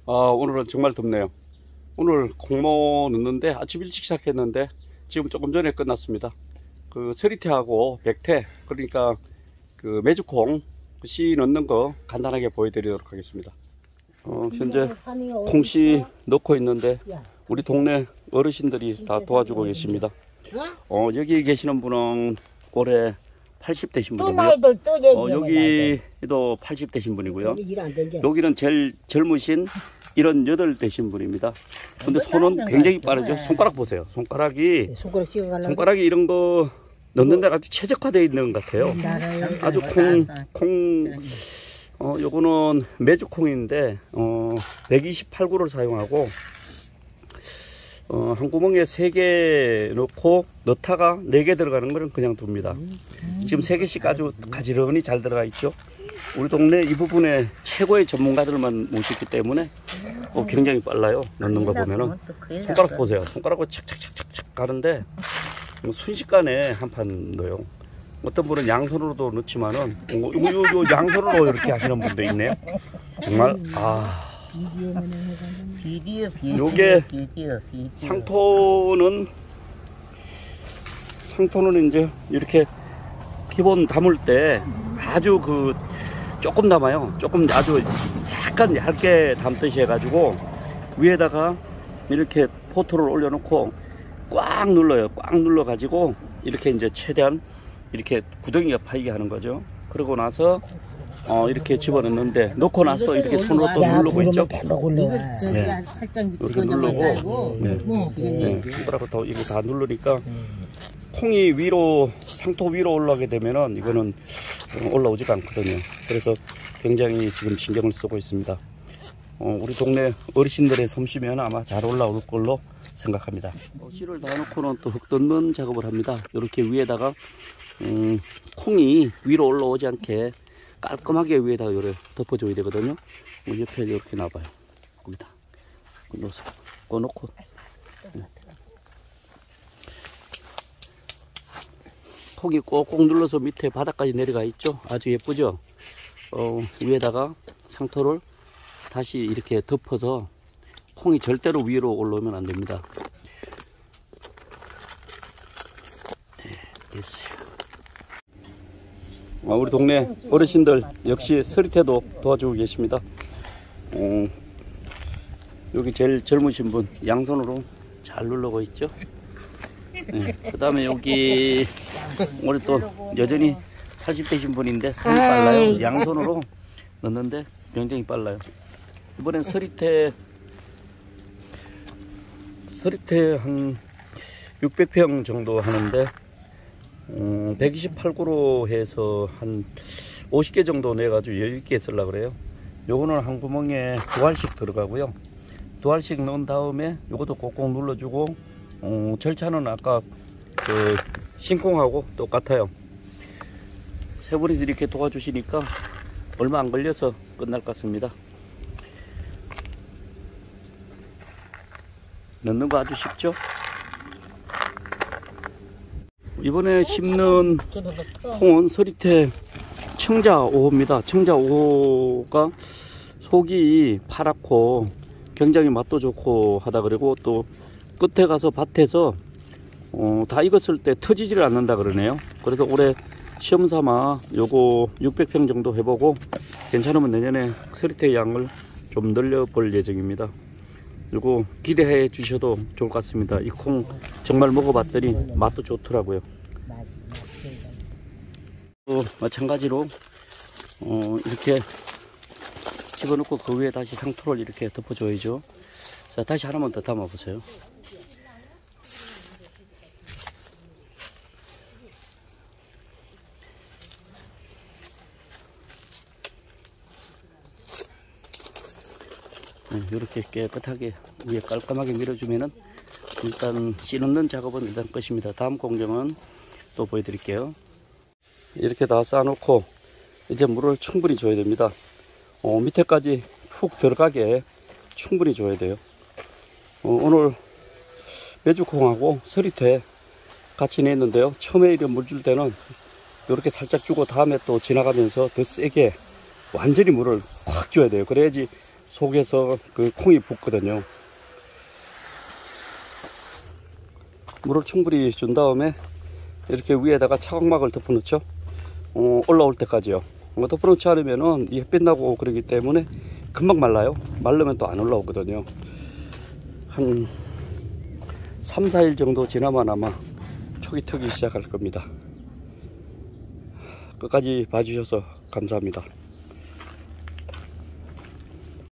오늘은 정말 덥네요. 오늘 콩모 넣는데 아침 일찍 시작했는데 지금 조금 전에 끝났습니다. 그 서리태하고 백태, 그러니까 그 메주콩 씨 넣는 거 간단하게 보여드리도록 하겠습니다. 현재 콩씨 넣고 있는데 우리 동네 어르신들이 다 도와주고 계십니다. 여기 계시는 분은 올해 80 되신 분이고요. 여기도 80 되신 분이고요. 여기는 제일 젊으신 78 되신 분입니다. 근데 손은 굉장히 빠르죠. 손가락 보세요. 손가락이 이런 거 넣는 데가 아주 최적화되어 있는 것 같아요. 아주 요거는 메주콩인데 128구를 사용하고 한 구멍에 3개 넣고 넣다가 4개 들어가는 거는 그냥 둡니다. 지금 3개씩 아주 가지런히 잘 들어가 있죠. 우리 동네 이 부분에 최고의 전문가들만 모시기 때문에 굉장히 빨라요. 넣는 거 보면은 손가락 보세요. 손가락으로 착착착착착 가는데 순식간에 한 판 넣어요. 어떤 분은 양손으로도 넣지만은 양손으로 이렇게 하시는 분도 있네요. 정말 요게 상토는 이제 이렇게 기본 담을 때 아주 조금 담아요. 조금 아주 약간 얇게 담듯이 해가지고 위에다가 이렇게 포토를 올려놓고 꽉 눌러요. 꽉 눌러가지고 이렇게 이제 최대한 이렇게 구덩이가 파이게 하는 거죠. 그러고 나서 이렇게 집어넣는데 넣고 나서 이렇게 손으로 또 누르고 있죠. 네. 이렇게 누르고 손가락으로 또 이게 다 누르니까 콩이 상토 위로 올라오게 되면은 이거는 올라오지가 않거든요. 그래서 굉장히 지금 신경을 쓰고 있습니다. 우리 동네 어르신들의 솜씨면 아마 잘 올라올 걸로 생각합니다. 씨를 다 놓고는 또 흙 덮는 작업을 합니다. 이렇게 위에다가 콩이 위로 올라오지 않게 깔끔하게 위에다가 요래 덮어줘야 되거든요. 옆에 이렇게 놔봐요. 거기다 넣고 콩이 꼭꼭 눌러서 밑에 바닥까지 내려가 있죠. 아주 예쁘죠. 위에다가 상토를 다시 이렇게 덮어서 콩이 절대로 위로 올라오면 안 됩니다. 네, 됐어요. 우리 동네 어르신들 역시 서리태도 도와주고 계십니다. 여기 제일 젊으신 분 양손으로 잘 누르고 있죠. 네, 그 다음에 여기 우리 또 여전히 80 되신 분인데 손이 빨라요. 양손으로 넣는데 굉장히 빨라요. 이번엔 서리태 한 600평 정도 하는데 128구로 해서 한 50개 정도 내가지고 여유있게 쓰려고 그래요. 요거는 한 구멍에 2알씩 들어가고요. 2알씩 넣은 다음에 요것도 꼭꼭 눌러주고 절차는 아까 신콩하고 똑같아요. 세 분이서 이렇게 도와주시니까 얼마 안 걸려서 끝날 것 같습니다. 넣는 거 아주 쉽죠? 이번에 심는 콩은 서리태 청자 5호입니다. 청자 5호가 속이 파랗고 굉장히 맛도 좋고 하다 그러고 또 끝에 가서 밭에서 다 익었을 때 터지지를 않는다 그러네요. 그래서 올해 시험 삼아 요거 600평 정도 해보고 괜찮으면 내년에 서리태 양을 좀 늘려볼 예정입니다. 그리고 기대해 주셔도 좋을 것 같습니다. 이 콩 정말 먹어봤더니 맛도 좋더라고요. 또 마찬가지로 이렇게 집어넣고 그 위에 다시 상토를 이렇게 덮어줘야죠. 자, 다시 하나만 더 담아 보세요. 이렇게 깨끗하게 위에 깔끔하게 밀어주면은 일단 씨 넣는 작업은 일단 끝입니다. 다음 공정은 또 보여드릴게요. 이렇게 다 쌓아놓고 이제 물을 충분히 줘야 됩니다. 밑에까지 푹 들어가게 충분히 줘야 돼요. 오늘 메주콩하고 서리태 같이 냈는데요. 처음에 이렇게 물 줄 때는 이렇게 살짝 주고 다음에 또 지나가면서 더 세게 완전히 물을 확 줘야 돼요. 그래야지 속에서 그 콩이 붓거든요. 물을 충분히 준 다음에 이렇게 위에다가 차광막을 덮어놓죠. 올라올 때까지요. 덮어놓지 않으면은 이 햇빛 나고 그러기 때문에 금방 말라요. 마르면 또 안 올라오거든요. 한 3, 4일 정도 지나면 아마 촉이 트기 시작할 겁니다. 끝까지 봐주셔서 감사합니다.